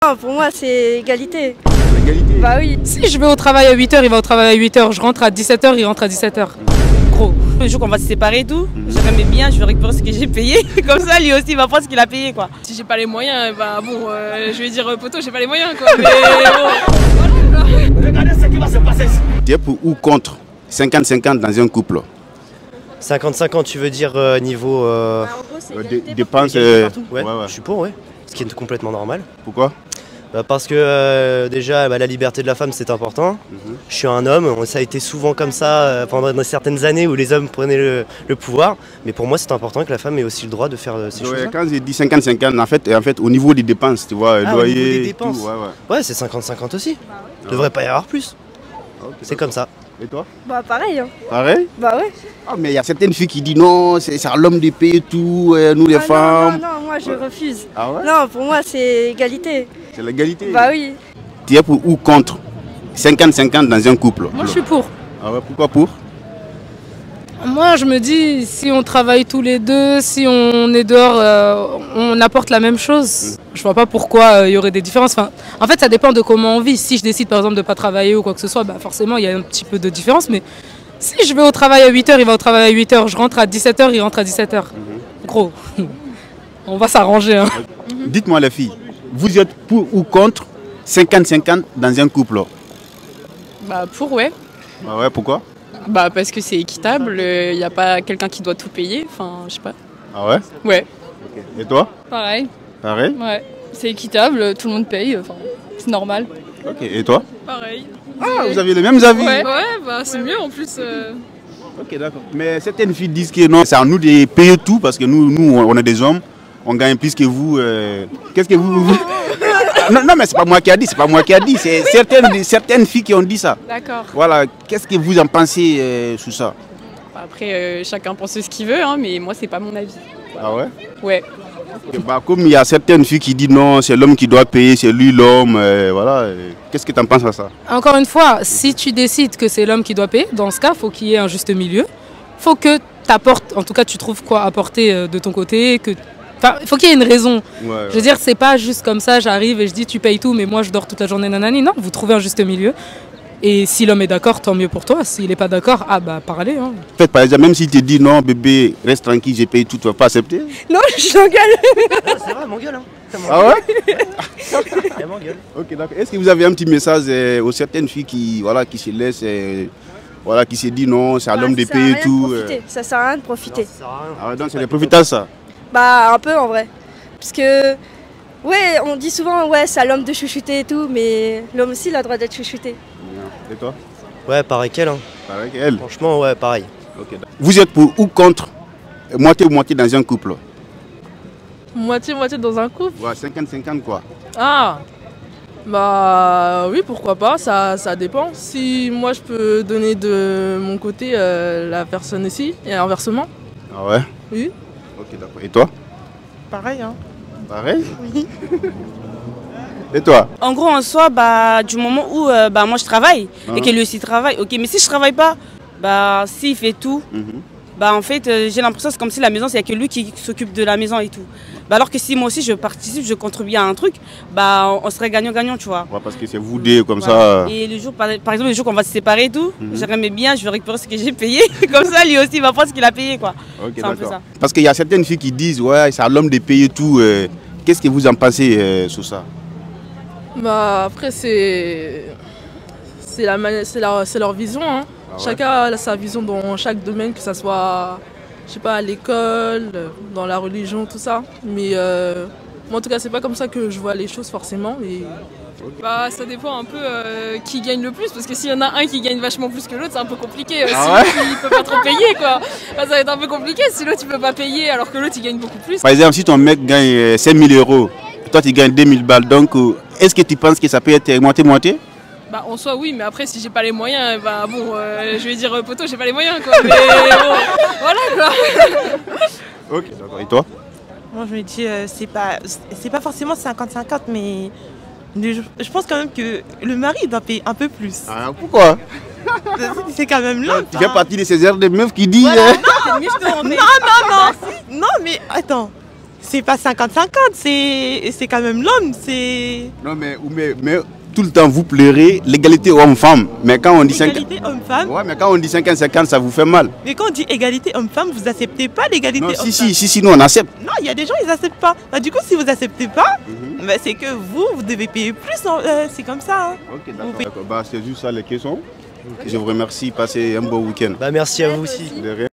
Non, pour moi, c'est égalité. L'égalité? Bah oui. Si je vais au travail à 8h, il va au travail à 8h. Je rentre à 17h, il rentre à 17h. Gros. Le jour qu'on va se séparer et tout, j'aimerais bien, je vais récupérer ce que j'ai payé. Comme ça, lui aussi, il va prendre ce qu'il a payé, quoi. Si j'ai pas les moyens, bah bon, je vais dire poteau, j'ai pas les moyens, quoi. Mais bon, voilà, quoi. Regardez ce qui va se passer. Tu es pour ou contre 50-50 dans un couple? 50-50, tu veux dire niveau... Bah, en gros, c'est égalité. Dépenses. Ouais, je suis pour, ouais. Ce qui est complètement normal. Pourquoi? Parce que déjà, la liberté de la femme, c'est important. Je suis un homme, ça a été souvent comme ça pendant certaines années où les hommes prenaient le pouvoir. Mais pour moi, c'est important que la femme ait aussi le droit de faire ces choses-là. Quand j'ai dit 50-50, en fait, au niveau des dépenses, tu vois, loyer, au niveau des dépenses. tout, Ouais, c'est 50-50 aussi. Il ne devrait pas y avoir plus. C'est comme ça. Et toi? Bah pareil. Hein. Pareil? Bah ouais. Ah, mais il y a certaines filles qui disent non, c'est à l'homme de payer tout, nous les femmes. Non, moi je refuse. Ah ouais? Non, pour moi, c'est égalité. C'est l'égalité? Bah oui. Tu es pour ou contre 50-50 dans un couple? Moi, je suis pour. Ah ouais, pourquoi pour? Moi, je me dis, si on travaille tous les deux, si on est dehors, on apporte la même chose. Je vois pas pourquoi il y aurait des différences. Enfin, en fait, ça dépend de comment on vit. Si je décide, par exemple, de ne pas travailler ou quoi que ce soit, bah forcément, il y a un petit peu de différence. Mais si je vais au travail à 8h, il va au travail à 8h. Je rentre à 17h, il rentre à 17h. Gros, on va s'arranger. Hein. Dites-moi les filles, vous êtes pour ou contre 50-50 dans un couple? Bah pour, ouais. Ah ouais, pourquoi? Bah parce que c'est équitable, il n'y a pas quelqu'un qui doit tout payer, enfin, je sais pas. Ah ouais? Ouais. Et toi? Pareil, Pareil? ouais. C'est équitable, tout le monde paye, enfin, c'est normal. Ok, et toi? Pareil. Ah, vous avez les mêmes avis? Ouais, bah c'est mieux en plus. Ok, d'accord. Mais certaines filles disent que non, c'est à nous de payer tout parce que nous on est des hommes, on gagne plus que vous. Qu'est-ce que vous... Non, mais c'est pas moi qui a dit, c'est certaines filles qui ont dit ça. D'accord. Voilà, qu'est-ce que vous en pensez sur ça? Après, chacun pense ce qu'il veut, hein, mais moi c'est pas mon avis. Ah ouais? Ouais. Ok, bah, comme il y a certaines filles qui disent non, c'est l'homme qui doit payer, c'est lui l'homme, voilà. Qu'est-ce que tu en penses à ça? Encore une fois, si tu décides que c'est l'homme qui doit payer, dans ce cas, il faut qu'il y ait un juste milieu. Il faut que tu apportes, en tout cas tu trouves quoi apporter de ton côté, enfin, il faut qu'il y ait une raison. Ouais. Je veux dire, c'est pas juste comme ça, j'arrive et je dis tu payes tout, mais moi je dors toute la journée, nanani. Non, vous trouvez un juste milieu. Et si l'homme est d'accord, tant mieux pour toi. S'il n'est pas d'accord, ah bah parlez. Hein. En fait, par exemple, même s'il te dit non, bébé, reste tranquille, j'ai payé tout, tu vas pas accepter? Non, je l'engueule. C'est vrai, m'engueule. Hein. Ah ouais? Elle m'engueule. Ok, d'accord. Est-ce que vous avez un petit message aux certaines filles qui se laissent, qui se disent non, c'est à l'homme de payer tout? Ça sert à rien de profiter. Non, ça sert à rien. Ah ouais, donc c'est des profitages ça? Bah un peu en vrai. Parce que, ouais, on dit souvent, ouais, c'est à l'homme de chouchouter et tout, mais l'homme aussi il a le droit d'être chouchouté. Et toi? Ouais, pareil qu'elle. Hein. Pareil qu'elle. Franchement, ouais, pareil. Ok, vous êtes pour ou contre moitié ou moitié dans un couple? Moitié-moitié dans un couple. Ouais, 50-50 quoi. Ah, bah oui, pourquoi pas, ça dépend. Si moi je peux donner de mon côté, la personne aussi, et inversement. Ah ouais? Oui. Ok, d'accord. Et toi? Pareil, hein. Pareil? Oui. Et toi? En gros, en soi, bah, du moment où bah, moi je travaille et que lui aussi travaille, ok, mais si je travaille pas, bah, s'il fait tout, bah, en fait, j'ai l'impression que c'est comme si la maison, c'est que lui qui s'occupe de la maison et tout. Bah, alors que si moi aussi je participe, je contribue à un truc, bah, on serait gagnant-gagnant, tu vois. Ouais, parce que c'est vous deux comme Voilà. ça. Et le jour, par exemple, le jour qu'on va se séparer et tout, j'aimerais bien, je vais récupérer ce que j'ai payé. Comme ça, lui aussi, il va prendre ce qu'il a payé, quoi. Ok, c'est un peu ça. Parce qu'il y a certaines filles qui disent, ouais, c'est à l'homme de payer tout. Qu'est-ce que vous en pensez sur ça? Bah après c'est leur vision, hein. Ah ouais? Chacun a sa vision dans chaque domaine, que ça soit, je sais pas, à l'école, dans la religion, tout ça. Mais moi en tout cas c'est pas comme ça que je vois les choses forcément. Et... Bah ça dépend un peu qui gagne le plus, parce que s'il y en a un qui gagne vachement plus que l'autre, c'est un peu compliqué. Ah si l'autre il peut pas trop payer quoi, bah, ça va être un peu compliqué si l'autre il peut pas payer alors que l'autre il gagne beaucoup plus. Par exemple, si ton mec gagne 5 000 €, toi tu gagnes 2 000 balles, donc est-ce que tu penses que ça peut être moitié-moitié? Bah en soi oui, mais après si j'ai pas les moyens, bah bon, je vais dire poteau, j'ai pas les moyens quoi. Mais bon, voilà quoi. Ok, d'accord. Et toi? Moi je me dis, c'est pas forcément 50-50, mais je pense quand même que le mari doit payer un peu plus. Ah, pourquoi? C'est quand même l'homme. Tu fais partie de ces airs de meufs qui disent... Voilà, non, non, mais attends. c'est pas 50-50, c'est quand même l'homme. Non, mais tout le temps, vous pleurez l'égalité homme-femme. Mais quand on dit 50... Égalité homme-femme. Ouais, mais quand on dit 50-50, ça vous fait mal. Mais quand on dit égalité homme-femme, vous acceptez pas l'égalité homme-femme. Si, nous on accepte. Non, il y a des gens, ils acceptent pas. Bah, du coup, si vous acceptez pas, bah, c'est que vous devez payer plus. C'est comme ça. Hein. Ok, d'accord. Bah, c'est juste ça les questions. Je vous remercie. Passez un bon week-end. Bah, merci à vous aussi. De rien.